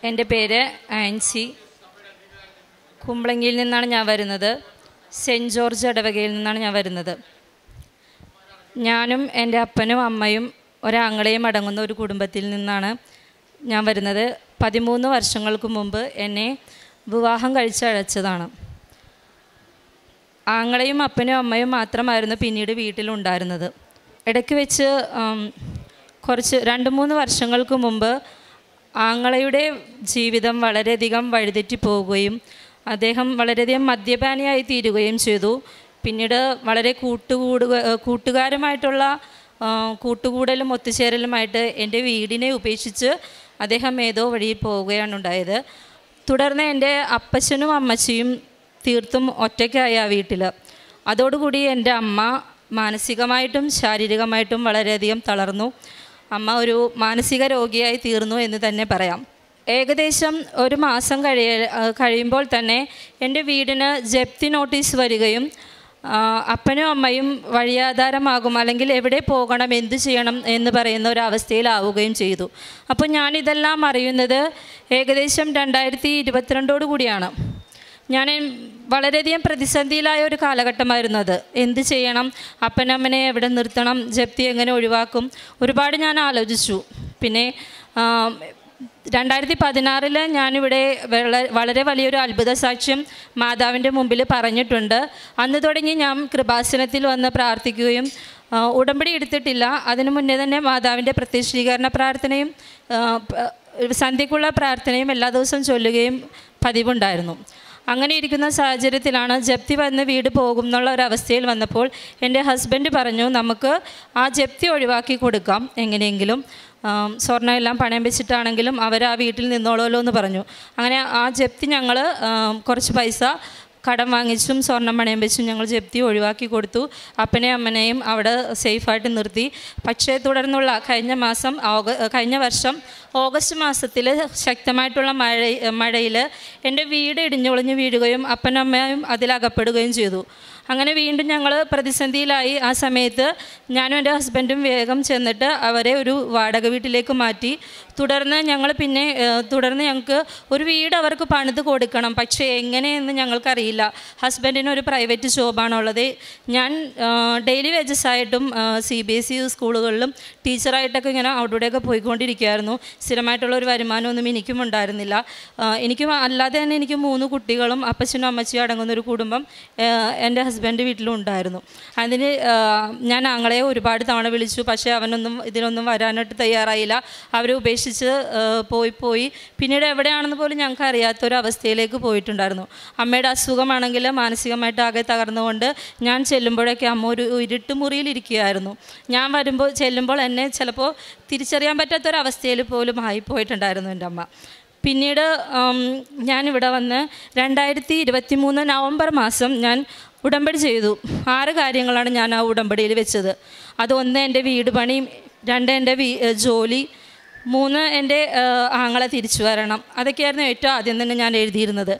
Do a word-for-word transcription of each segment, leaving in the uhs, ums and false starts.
എൻ്റെ പേര് ആൻസി. കുമ്പളങ്ങിയിൽ നിന്നാണ് ഞാൻ വരുന്നത്. സെൻറ്റ് ജോർജ് ഇടവകയിൽ നിന്നാണ് ഞാൻ വരുന്നത്. ഞാനും എൻ്റെ അപ്പനും അമ്മയും ഒരാങ്ങളെയും അടങ്ങുന്ന ഒരു കുടുംബത്തിൽ നിന്നാണ് ഞാൻ വരുന്നത്. പതിമൂന്ന് വർഷങ്ങൾക്ക് മുമ്പ് എന്നെ വിവാഹം കഴിച്ചയച്ചതാണ്. ആങ്ങളെയും അപ്പനും അമ്മയും മാത്രമായിരുന്നു പിന്നീട് വീട്ടിലുണ്ടായിരുന്നത്. ഇടയ്ക്ക് വെച്ച് കുറച്ച് രണ്ട് മൂന്ന് വർഷങ്ങൾക്ക് മുമ്പ് ആങ്ങളയുടെ ജീവിതം വളരെയധികം വഴിതെറ്റി പോവുകയും അദ്ദേഹം വളരെയധികം മദ്യപാനിയായി തീരുകയും ചെയ്തു. പിന്നീട് വളരെ കൂട്ടുകൂടുക കൂട്ടുകാരുമായിട്ടുള്ള കൂട്ടുകൂടലും ഒത്തുചേരലുമായിട്ട് എൻ്റെ വീടിനെ ഉപേക്ഷിച്ച് അദ്ദേഹം ഏതോ വഴി പോവുകയാണ് ഉണ്ടായത്. തുടർന്ന് എൻ്റെ അപ്പച്ചനും അമ്മച്ചിയും തീർത്തും ഒറ്റയ്ക്കായി ആ വീട്ടിൽ. അതോടുകൂടി എൻ്റെ അമ്മ മാനസികമായിട്ടും ശാരീരികമായിട്ടും വളരെയധികം തളർന്നു. അമ്മ ഒരു മാനസിക രോഗിയായി തീർന്നു എന്ന് തന്നെ പറയാം. ഏകദേശം ഒരു മാസം കഴിയ കഴിയുമ്പോൾ തന്നെ എൻ്റെ വീടിന് ജപ്തി നോട്ടീസ് വരികയും അപ്പനും അമ്മയും വഴിയാധാരമാകും, അല്ലെങ്കിൽ എവിടെ പോകണം എന്ത് ചെയ്യണം എന്ന് പറയുന്ന ഒരു അവസ്ഥയിലാവുകയും ചെയ്തു. അപ്പോൾ ഞാനിതെല്ലാം അറിയുന്നത് ഏകദേശം രണ്ടായിരത്തി ഇരുപത്തിരണ്ടോടു കൂടിയാണ്. ഞാൻ വളരെയധികം പ്രതിസന്ധിയിലായ ഒരു കാലഘട്ടമായിരുന്നു അത്. എന്ത് ചെയ്യണം, അപ്പനമ്മനെ എവിടെ നിർത്തണം, ജപ്തി എങ്ങനെ ഒഴിവാക്കും, ഒരുപാട് ഞാൻ ആലോചിച്ചു. പിന്നെ രണ്ടായിരത്തി പതിനാറിൽ ഞാനിവിടെ വളരെ വലിയൊരു അത്ഭുത സാക്ഷ്യം മാതാവിൻ്റെ മുമ്പിൽ പറഞ്ഞിട്ടുണ്ട്. അന്ന് തുടങ്ങി ഞാൻ കൃപാസനത്തിൽ വന്ന് പ്രാർത്ഥിക്കുകയും ഉടമ്പടി എടുത്തിട്ടില്ല. അതിനു മുന്നേ തന്നെ മാതാവിൻ്റെ പ്രത്യക്ഷീകരണ പ്രാർത്ഥനയും സന്ധ്യയ്ക്കുള്ള പ്രാർത്ഥനയും എല്ലാ ദിവസവും ചൊല്ലുകയും പതിവുണ്ടായിരുന്നു. അങ്ങനെ ഇരിക്കുന്ന സാഹചര്യത്തിലാണ് ജപ്തി വന്ന് വീട് പോകും എന്നുള്ള ഒരവസ്ഥയിൽ വന്നപ്പോൾ എൻ്റെ ഹസ്ബൻഡ് പറഞ്ഞു, നമുക്ക് ആ ജപ്തി ഒഴിവാക്കി കൊടുക്കാം എങ്ങനെയെങ്കിലും, സ്വർണ്ണം എല്ലാം പണയം വെച്ചിട്ടാണെങ്കിലും അവർ ആ വീട്ടിൽ നിന്നോളൂല്ലോ എന്ന് പറഞ്ഞു. അങ്ങനെ ആ ജപ്തി ഞങ്ങൾ കുറച്ച് പൈസ കടം വാങ്ങിച്ചും സ്വർണ്ണം പണയം വെച്ചും ഞങ്ങൾ ജപ്തി ഒഴിവാക്കി കൊടുത്തു. അപ്പനെയും അമ്മനെയും അവിടെ സേഫായിട്ട് നിർത്തി. പക്ഷേ തുടർന്നുള്ള കഴിഞ്ഞ മാസം ഓഗ കഴിഞ്ഞ വർഷം ഓഗസ്റ്റ് മാസത്തിൽ ശക്തമായിട്ടുള്ള മഴ മഴയിൽ എൻ്റെ വീട് ഇടിഞ്ഞൊളിഞ്ഞ് വീഴുകയും അപ്പനും അമ്മയും അതിലകപ്പെടുകയും ചെയ്തു. അങ്ങനെ വീണ്ടും ഞങ്ങൾ പ്രതിസന്ധിയിലായി. ആ സമയത്ത് ഞാനും എൻ്റെ ഹസ്ബൻഡും വേഗം ചെന്നിട്ട് അവരെ ഒരു വാടക വീട്ടിലേക്ക് മാറ്റി. തുടർന്ന് ഞങ്ങൾ പിന്നെ തുടർന്ന് ഞങ്ങൾക്ക് ഒരു വീട് അവർക്ക് പണിത് കൊടുക്കണം. പക്ഷേ എങ്ങനെയെന്ന് ഞങ്ങൾക്കറിയില്ല. ഹസ്ബൻഡിന് ഒരു പ്രൈവറ്റ് ജോബാണുള്ളത്. ഞാൻ ഡെയിലി വേജസ് ആയിട്ടും സി ബി എസ് ഇ സ്കൂളുകളിലും ടീച്ചറായിട്ടൊക്കെ ഇങ്ങനെ അവിടെയൊക്കെ പോയിക്കൊണ്ടിരിക്കുകയായിരുന്നു. സ്ഥിരമായിട്ടുള്ള ഒരു വരുമാനമൊന്നും എനിക്കും ഉണ്ടായിരുന്നില്ല. എനിക്കും അല്ലാതെ തന്നെ എനിക്ക് മൂന്ന് കുട്ടികളും അപ്പച്ചനും അമ്മച്ചിയും അടങ്ങുന്ന ഒരു കുടുംബം എൻ്റെ ഹസ്ബൻഡ് വീട്ടിലും ഉണ്ടായിരുന്നു. അതിന് ഞാൻ ആങ്ങളെ ഒരുപാട് തവണ വിളിച്ചു. പക്ഷേ അവനൊന്നും ഇതിനൊന്നും വരാനായിട്ട് തയ്യാറായില്ല. അവരെ ഉപേക്ഷിച്ച് പോയി പോയി പിന്നീട് എവിടെയാണെന്ന് പോലും ഞങ്ങൾക്ക് അറിയാത്തൊരവസ്ഥയിലേക്ക് പോയിട്ടുണ്ടായിരുന്നു. അമ്മയുടെ അസുഖമാണെങ്കിൽ മാനസികമായിട്ട് ആകെ തകർന്നുകൊണ്ട് ഞാൻ ചെല്ലുമ്പോഴൊക്കെ അമ്മ ഒരു ഇരുട്ട് മുറിയിലിരിക്കുകയായിരുന്നു. ഞാൻ വരുമ്പോൾ ചെല്ലുമ്പോൾ എന്നെ ചിലപ്പോൾ തിരിച്ചറിയാൻ പറ്റാത്തൊരവസ്ഥയിൽ പോലും ആയിപ്പോയിട്ടുണ്ടായിരുന്നു എൻ്റെ അമ്മ. പിന്നീട് ഞാനിവിടെ വന്ന് രണ്ടായിരത്തി ഇരുപത്തി മൂന്ന് നവംബർ മാസം ഞാൻ ഉടമ്പടി ചെയ്തു. ആറ് കാര്യങ്ങളാണ് ഞാൻ ആ ഉടമ്പടിയിൽ വെച്ചത്. അതൊന്ന് എൻ്റെ വീട് പണി, രണ്ട് എൻ്റെ വീ ജോലി, മൂന്ന് എൻ്റെ ആങ്ങളെ തിരിച്ചു വരണം. അതൊക്കെയായിരുന്നു ഏറ്റവും ആദ്യം തന്നെ ഞാൻ എഴുതിയിരുന്നത്.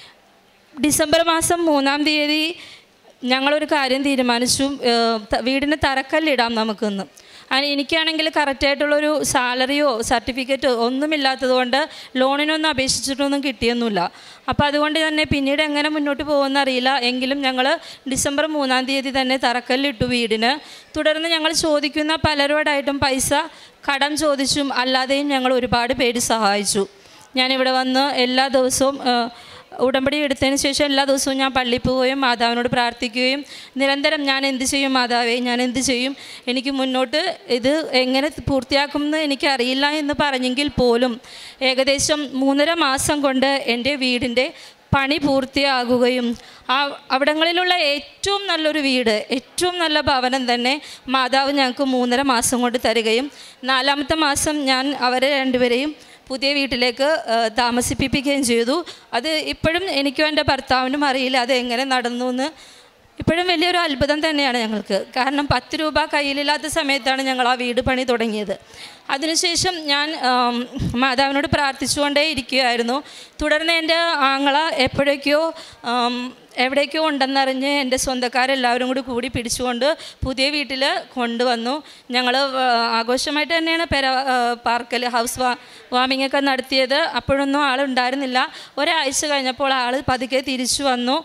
ഡിസംബർ മാസം മൂന്നാം തീയതി ഞങ്ങളൊരു കാര്യം തീരുമാനിച്ചു, വീടിന് തറക്കല്ലിടാം നമുക്കൊന്ന്. എനിക്കാണെങ്കിൽ കറക്റ്റായിട്ടുള്ളൊരു സാലറിയോ സർട്ടിഫിക്കറ്റോ ഒന്നുമില്ലാത്തത് കൊണ്ട് ലോണിനൊന്നും അപേക്ഷിച്ചിട്ടൊന്നും കിട്ടിയൊന്നുമില്ല. അപ്പോൾ അതുകൊണ്ട് തന്നെ പിന്നീട് എങ്ങനെ മുന്നോട്ട് പോകുമെന്ന് അറിയില്ല. എങ്കിലും ഞങ്ങൾ ഡിസംബർ മൂന്നാം തീയതി തന്നെ തറക്കല്ലിട്ടു വീടിന്. തുടർന്ന് ഞങ്ങൾ ചോദിക്കുന്ന പലരോടായിട്ടും പൈസ കടം ചോദിച്ചും അല്ലാതെയും ഞങ്ങൾ ഒരുപാട് പേര് സഹായിച്ചു. ഞാനിവിടെ വന്ന് എല്ലാ ദിവസവും ഉടമ്പടി എടുത്തതിന് ശേഷം എല്ലാ ദിവസവും ഞാൻ പള്ളിയിൽ പോവുകയും മാതാവിനോട് പ്രാർത്ഥിക്കുകയും നിരന്തരം ഞാൻ എന്ത് ചെയ്യും മാതാവേ, ഞാൻ എന്ത് ചെയ്യും, എനിക്ക് മുന്നോട്ട് ഇത് എങ്ങനെ പൂർത്തിയാക്കുമെന്ന് എനിക്കറിയില്ല എന്ന് പറഞ്ഞെങ്കിൽ പോലും ഏകദേശം മൂന്നര മാസം കൊണ്ട് എൻ്റെ വീടിൻ്റെ പണി പൂർത്തിയാകുകയും ആ അവിടങ്ങളിലുള്ള ഏറ്റവും നല്ലൊരു വീട്, ഏറ്റവും നല്ല ഭവനം തന്നെ മാതാവ് ഞങ്ങൾക്ക് മൂന്നര മാസം കൊണ്ട് തരികയും നാലാമത്തെ മാസം ഞാൻ അവരെ രണ്ടുപേരെയും പുതിയ വീട്ടിലേക്ക് താമസിപ്പിക്കുകയും ചെയ്തു. അത് ഇപ്പോഴും എനിക്കും എൻ്റെ ഭർത്താവിനും അറിയില്ല അത് എങ്ങനെ നടന്നു എന്ന്. ഇപ്പോഴും വലിയൊരു അത്ഭുതം തന്നെയാണ് ഞങ്ങൾക്ക്. കാരണം പത്ത് രൂപ കയ്യിലില്ലാത്ത സമയത്താണ് ഞങ്ങൾ ആ വീട് പണി തുടങ്ങിയത്. അതിനുശേഷം ഞാൻ മാതാവിനോട് പ്രാർത്ഥിച്ചുകൊണ്ടേ ഇരിക്കുകയായിരുന്നു. തുടർന്ന് എൻ്റെ ആങ്ങള എപ്പോഴേക്കോ എവിടേക്കോ ഉണ്ടെന്നറിഞ്ഞ് എൻ്റെ സ്വന്തക്കാരെല്ലാവരും കൂടി കൂടി പിടിച്ചുകൊണ്ട് പുതിയ വീട്ടിൽ കൊണ്ടുവന്നു. ഞങ്ങൾ ആഘോഷമായിട്ട് തന്നെയാണ് പെര പാർക്കൽ ഹൗസ് വാ വാമിംഗ് ഒക്കെ നടത്തിയത്. അപ്പോഴൊന്നും ആളുണ്ടായിരുന്നില്ല. ഒരാഴ്ച കഴിഞ്ഞപ്പോൾ ആൾ പതുക്കെ തിരിച്ചു വന്നു.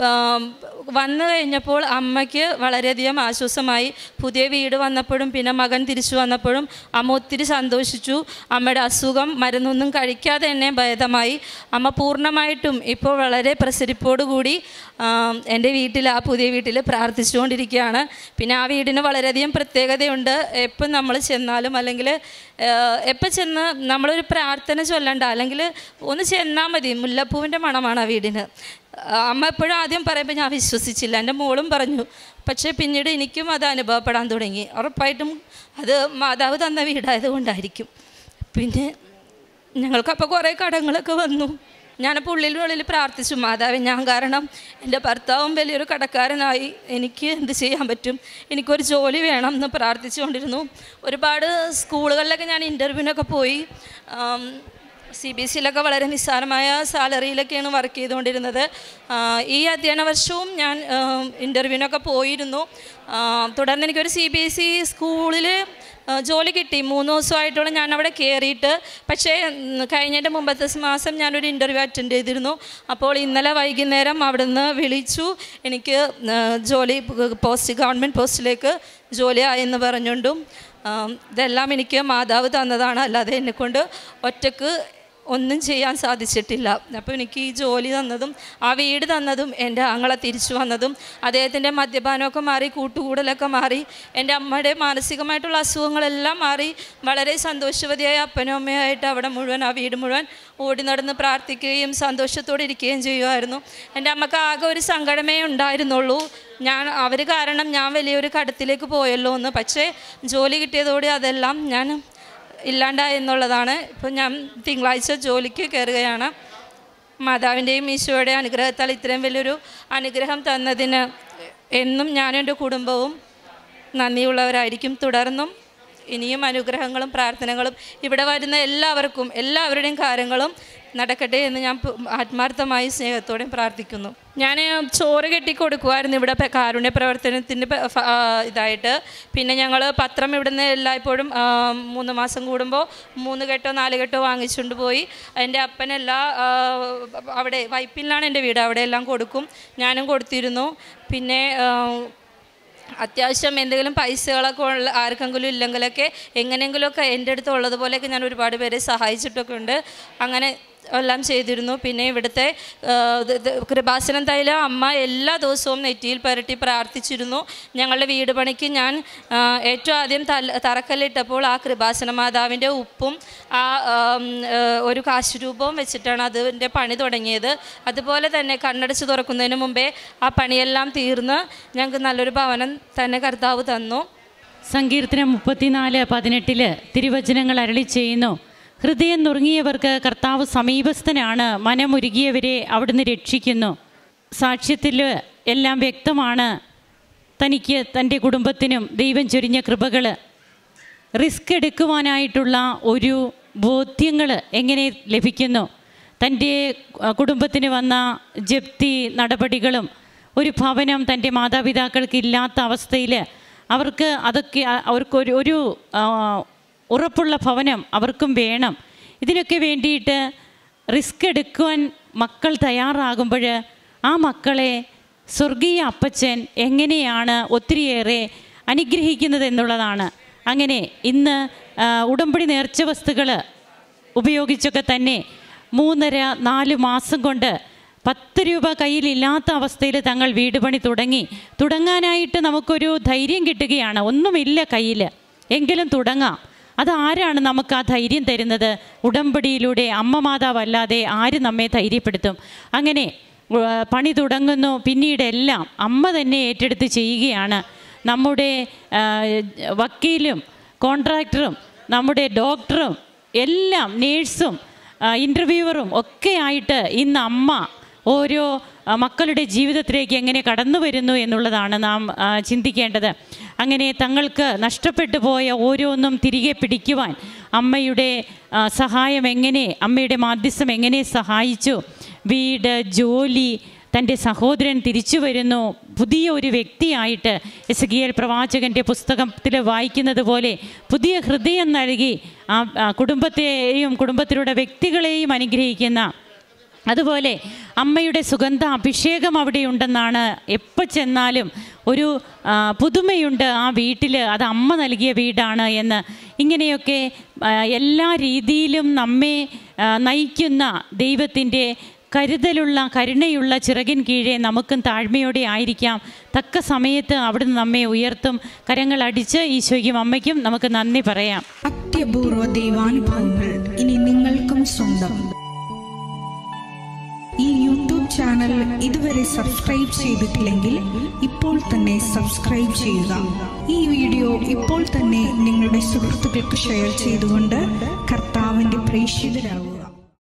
വന്നു കഴിഞ്ഞപ്പോൾ അമ്മയ്ക്ക് വളരെയധികം ആശ്വാസമായി. പുതിയ വീട് വന്നപ്പോഴും പിന്നെ മകൻ തിരിച്ചു വന്നപ്പോഴും അമ്മ ഒത്തിരി സന്തോഷിച്ചു. അമ്മയുടെ അസുഖം മരുന്നൊന്നും കഴിക്കാതെ തന്നെ ഭേദമായി. അമ്മ പൂർണ്ണമായിട്ടും ഇപ്പോൾ വളരെ പ്രസരിപ്പോടുകൂടി എൻ്റെ വീട്ടിൽ, ആ പുതിയ വീട്ടിൽ പ്രാർത്ഥിച്ചുകൊണ്ടിരിക്കുകയാണ്. പിന്നെ ആ വീടിന് വളരെയധികം പ്രത്യേകതയുണ്ട്. എപ്പം നമ്മൾ ചെന്നാലും അല്ലെങ്കിൽ എപ്പം ചെന്ന് നമ്മളൊരു പ്രാർത്ഥന ചൊല്ലണ്ട, അല്ലെങ്കിൽ ഒന്ന് ചെന്നാൽ മതി, മുല്ലപ്പൂവിൻ്റെ മണമാണ് ആ വീടിന്. അമ്മ എപ്പോഴും ആദ്യം പറയുമ്പോൾ ഞാൻ വിശ്വസിച്ചില്ല, എൻ്റെ മോളും പറഞ്ഞു. പക്ഷേ പിന്നീട് എനിക്കും അത് അനുഭവപ്പെടാൻ തുടങ്ങി. ഉറപ്പായിട്ടും അത് മാതാവ് തന്ന വീടായത് കൊണ്ടായിരിക്കും. പിന്നെ ഞങ്ങൾക്കപ്പോൾ കുറേ കടങ്ങളൊക്കെ വന്നു. ഞാനപ്പോൾ ഉള്ളിൽ ഉള്ളിൽ പ്രാർത്ഥിച്ചു, മാതാവേ, ഞാൻ കാരണം എൻ്റെ ഭർത്താവും വലിയൊരു കടക്കാരനായി, എനിക്ക് എന്ത് ചെയ്യാൻ പറ്റും, എനിക്കൊരു ജോലി വേണം എന്ന് പ്രാർത്ഥിച്ചുകൊണ്ടിരുന്നു. ഒരുപാട് സ്കൂളുകളിലൊക്കെ ഞാൻ ഇൻ്റർവ്യൂവിനൊക്കെ പോയി. സി ബി എസ് സിയിലൊക്കെ വളരെ നിസ്സാരമായ സാലറിയിലൊക്കെയാണ് വർക്ക് ചെയ്തുകൊണ്ടിരുന്നത്. ഈ അധ്യയന വർഷവും ഞാൻ ഇൻ്റർവ്യൂവിനൊക്കെ പോയിരുന്നു. തുടർന്ന് എനിക്കൊരു സി ബി എസ് സി സ്കൂളിൽ ജോലി കിട്ടി. മൂന്ന് ദിവസമായിട്ടുള്ള ഞാൻ അവിടെ കയറിയിട്ട്. പക്ഷേ കഴിഞ്ഞതിൻ്റെ മുമ്പത്തെ മാസം ഞാനൊരു ഇൻ്റർവ്യൂ അറ്റൻഡ് ചെയ്തിരുന്നു. അപ്പോൾ ഇന്നലെ വൈകുന്നേരം അവിടെ നിന്ന് വിളിച്ചു, എനിക്ക് ജോലി പോസ്റ്റ് ഗവൺമെൻറ് പോസ്റ്റിലേക്ക് ജോലി ആയെന്ന് പറഞ്ഞുകൊണ്ടും ഇതെല്ലാം എനിക്ക് മാതാവ് തന്നതാണ്, അല്ലാതെ എന്നെക്കൊണ്ട് ഒറ്റക്ക് ഒന്നും ചെയ്യാൻ സാധിച്ചിട്ടില്ല. അപ്പോൾ എനിക്ക് ഈ ജോലി തന്നതും ആ വീട് തന്നതും എൻ്റെ ആങ്ങളെ തിരിച്ചു വന്നതും അദ്ദേഹത്തിൻ്റെ മദ്യപാനമൊക്കെ മാറി, കൂട്ടുകൂടലൊക്കെ മാറി, എൻ്റെ അമ്മയുടെ മാനസികമായിട്ടുള്ള അസുഖങ്ങളെല്ലാം മാറി വളരെ സന്തോഷവതിയായ അപ്പനും അമ്മയായിട്ട് അവിടെ മുഴുവൻ, ആ വീട് മുഴുവൻ ഓടി നടന്ന് പ്രാർത്ഥിക്കുകയും സന്തോഷത്തോടെ ഇരിക്കുകയും ചെയ്യുമായിരുന്നു. എൻ്റെ അമ്മക്ക് ആകെ ഒരു സങ്കടമേ ഉണ്ടായിരുന്നുള്ളൂ, ഞാൻ അവർ കാരണം ഞാൻ വലിയൊരു കടത്തിലേക്ക് പോയല്ലോ എന്ന്. പക്ഷേ ജോലി കിട്ടിയതോടെ അതെല്ലാം ഞാൻ ഇല്ലാണ്ടായെന്നുള്ളതാണ്. ഇപ്പം ഞാൻ തിങ്കളാഴ്ച ജോലിക്ക് കയറുകയാണ്. മാതാവിൻ്റെയും ഈശോയുടെ അനുഗ്രഹത്താൽ ഇത്രയും വലിയൊരു അനുഗ്രഹം തന്നതിന് എന്നും ഞാനും എൻ്റെ കുടുംബവും നന്ദിയുള്ളവരായിരിക്കും. തുടർന്നും ഇനിയും അനുഗ്രഹങ്ങളും പ്രാർത്ഥനകളും ഇവിടെ വരുന്ന എല്ലാവർക്കും എല്ലാവരുടെയും കാര്യങ്ങളും നടക്കട്ടെ എന്ന് ഞാൻ ആത്മാർത്ഥമായി സ്നേഹത്തോടെ പ്രാർത്ഥിക്കുന്നു. ഞാൻ ചോറ് കെട്ടി കൊടുക്കുമായിരുന്നു ഇവിടെ കാരുണ്യ പ്രവർത്തനത്തിൻ്റെ ഇതായിട്ട്. പിന്നെ ഞങ്ങൾ പത്രം ഇവിടുന്ന് എല്ലായ്പ്പോഴും മൂന്ന് മാസം കൂടുമ്പോൾ മൂന്ന് കെട്ടോ നാല് കെട്ടോ വാങ്ങിച്ചുകൊണ്ട് പോയി. എൻ്റെ അപ്പനെല്ലാ അവിടെ വൈപ്പിലാണ് എൻ്റെ വീട്, അവിടെ എല്ലാം കൊടുക്കും, ഞാനും കൊടുത്തിരുന്നു. പിന്നെ അത്യാവശ്യം എന്തെങ്കിലും പൈസകളൊക്കെ ഉള്ള ആർക്കെങ്കിലും ഇല്ലെങ്കിലൊക്കെ എങ്ങനെയെങ്കിലുമൊക്കെ എൻ്റെ അടുത്ത് ഉള്ളതുപോലെയൊക്കെ ഞാൻ ഒരുപാട് പേരെ സഹായിച്ചിട്ടൊക്കെ ഉണ്ട്. അങ്ങനെ എല്ലാം ചെയ്തിരുന്നു. പിന്നെ ഇവിടുത്തെ കൃപാസനം തൈലം അമ്മ എല്ലാ ദിവസവും നെറ്റിയിൽ പുരട്ടി പ്രാർത്ഥിച്ചിരുന്നു. ഞങ്ങളുടെ വീട് പണിക്ക് ഞാൻ ഏറ്റവും ആദ്യം തല തറക്കല്ലിട്ടപ്പോൾ ആ കൃപാസന മാതാവിൻ്റെ ഉപ്പും ആ ഒരു കാശുരൂപവും വെച്ചിട്ടാണ് അതിൻ്റെ പണി തുടങ്ങിയത്. അതുപോലെ തന്നെ കണ്ണടച്ച് തുറക്കുന്നതിന് മുമ്പേ ആ പണിയെല്ലാം തീർന്ന് ഞങ്ങൾക്ക് നല്ലൊരു ഭവനം തന്നെ കർത്താവ് തന്നു. സങ്കീർത്തനം മുപ്പത്തിനാല് പതിനെട്ടില് തിരുവചനങ്ങൾ അരുളി ചെയ്യുന്നു, ഹൃദയം നുറുങ്ങിയവർക്ക് കർത്താവ് സമീപസ്ഥനാണ്, മനമുരുകിയവരെ അവിടുന്ന് രക്ഷിക്കുന്നു. സാക്ഷ്യത്തിൽ എല്ലാം വ്യക്തമാണ്. തനിക്ക് തൻ്റെ കുടുംബത്തിനും ദൈവം ചൊരിഞ്ഞ കൃപകൾ, റിസ്ക് എടുക്കുവാനായിട്ടുള്ള ഒരു ബോധ്യങ്ങൾ എങ്ങനെ ലഭിക്കുന്നു. തൻ്റെ കുടുംബത്തിന് വന്ന ജപ്തി നടപടികളും ഒരു ഭവനം തൻ്റെ മാതാപിതാക്കൾക്ക് ഇല്ലാത്ത അവസ്ഥയിൽ അവർക്ക് അതൊക്കെ അവർക്കൊരു ഒരു ഉറപ്പുള്ള ഭവനം അവർക്കും വേണം. ഇതിനൊക്കെ വേണ്ടിയിട്ട് റിസ്ക് എടുക്കുവാൻ മക്കൾ തയ്യാറാകുമ്പോൾ ആ മക്കളെ സ്വർഗീയ അപ്പച്ചൻ എങ്ങനെയാണ് ഒത്തിരിയേറെ അനുഗ്രഹിക്കുന്നത് എന്നുള്ളതാണ്. അങ്ങനെ ഇന്ന് ഉടമ്പടി നേർച്ച വസ്തുക്കൾ ഉപയോഗിച്ചൊക്കെ തന്നെ മൂന്നര നാല് മാസം കൊണ്ട് പത്ത് രൂപ കയ്യിലില്ലാത്ത അവസ്ഥയിൽ തങ്ങൾ വീട് പണി തുടങ്ങി. തുടങ്ങാനായിട്ട് നമുക്കൊരു ധൈര്യം കിട്ടുകയാണ്. ഒന്നുമില്ല കയ്യിൽ, എങ്കിലും തുടങ്ങാം. അതാരാണ് നമുക്ക് ആ ധൈര്യം തരുന്നത്? ഉടമ്പടിയിലൂടെ അമ്മ മാതാവല്ലാതെ ആര് നമ്മെ ധൈര്യപ്പെടുത്തും? അങ്ങനെ പണി തുടങ്ങുന്നു. പിന്നീട് എല്ലാം അമ്മ തന്നെ ഏറ്റെടുത്ത് ചെയ്യുകയാണ്. നമ്മുടെ വക്കീലും കോൺട്രാക്ടറും നമ്മുടെ ഡോക്ടറും എല്ലാം നേഴ്സും ഇൻ്റർവ്യൂവറും ഒക്കെ ആയിട്ട് ഇന്ന് അമ്മ ഓരോ മക്കളുടെ ജീവിതത്തിലേക്ക് എങ്ങനെ കടന്നു വരുന്നു എന്നുള്ളതാണ് നാം ചിന്തിക്കേണ്ടത്. അങ്ങനെ തങ്ങൾക്ക് നഷ്ടപ്പെട്ടു പോയ ഓരോന്നും തിരികെ പിടിക്കുവാൻ അമ്മയുടെ സഹായം എങ്ങനെ, അമ്മയുടെ മാധ്യസ്ഥം എങ്ങനെ സഹായിച്ചു. വീട്, ജോലി, തൻ്റെ സഹോദരൻ തിരിച്ചു വരുന്നു, പുതിയ ഒരു വ്യക്തിയായിട്ട് എസെക്കിയേൽ പ്രവാചകൻ്റെ പുസ്തകത്തിൽ വായിക്കുന്നത് പോലെ പുതിയ ഹൃദയം നൽകി ആ കുടുംബത്തെയും കുടുംബത്തിലുള്ള വ്യക്തികളെയും അനുഗ്രഹിക്കുന്ന, അതുപോലെ അമ്മയുടെ സുഗന്ധ അഭിഷേകം അവിടെയുണ്ടെന്നാണ്. എപ്പോൾ ചെന്നാലും ഒരു പുതുമയുണ്ട് ആ വീട്ടിൽ, അത് അമ്മ നൽകിയ വീടാണ് എന്ന്. ഇങ്ങനെയൊക്കെ എല്ലാ രീതിയിലും നമ്മെ നയിക്കുന്ന ദൈവത്തിൻ്റെ കരുതലുള്ള കരുണയുള്ള ചിറകിൻ കീഴെ നമുക്കും താഴ്മയോടെ ആയിരിക്കാം. തക്ക സമയത്ത് അവിടുന്ന് നമ്മെ ഉയർത്തും. കരങ്ങൾ അടിച്ച് ഈശോയ്ക്കും അമ്മയ്ക്കും നമുക്ക് നന്ദി പറയാം. അത്യപൂർവ ദൈവാനുഭവങ്ങൾ ഇനി നിങ്ങൾക്കും സ്വന്തം. ഈ യൂട്യൂബ് ചാനൽ ഇതുവരെ സബ്സ്ക്രൈബ് ചെയ്തിട്ടില്ലെങ്കിൽ ഇപ്പോൾ തന്നെ സബ്സ്ക്രൈബ് ചെയ്യുക. ഈ വീഡിയോ ഇപ്പോൾ തന്നെ നിങ്ങളുടെ സുഹൃത്തുക്കൾക്ക് ഷെയർ ചെയ്തുകൊണ്ട് കർത്താവിൻ്റെ പ്രേക്ഷിതരാകുക.